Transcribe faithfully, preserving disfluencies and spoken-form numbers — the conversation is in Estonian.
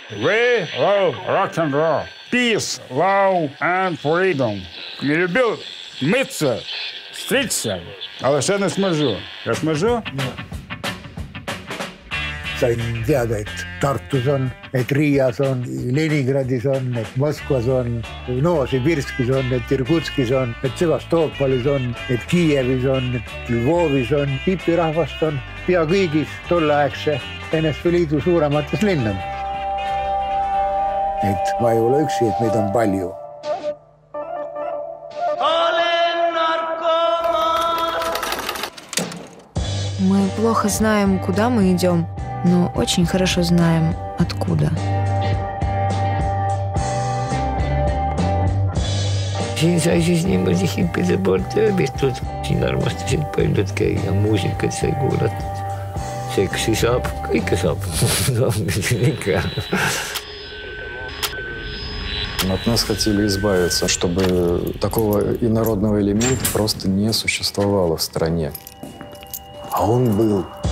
We love rock and roll. Peace, love and freedom. Не любил мыться, стричься, але ще не смажу. Я смажу? Sain teada, et Tartus on, et Riias on, Leningradis on, et Moskvas on, Novosibirskis on, et Irkutskis on, et Sevastoopolis on, et Kiievis on, et Lvovis on. Hipirahvast on pea kõigis tolleaegse N S V Liidu suuremates linnades. Et ma ei ole üksi, et meid on palju. Мы плохо знаем, куда мы идем, но очень хорошо знаем, откуда. Siin sai siis niimoodi hippide poolt ööbitud. Siin armastasid paljud käia, muusikat sai kuulatud. Seksi saab, kõike saab. Ikka. От нас хотели избавиться, чтобы такого инородного элемента просто не существовало в стране. А он был.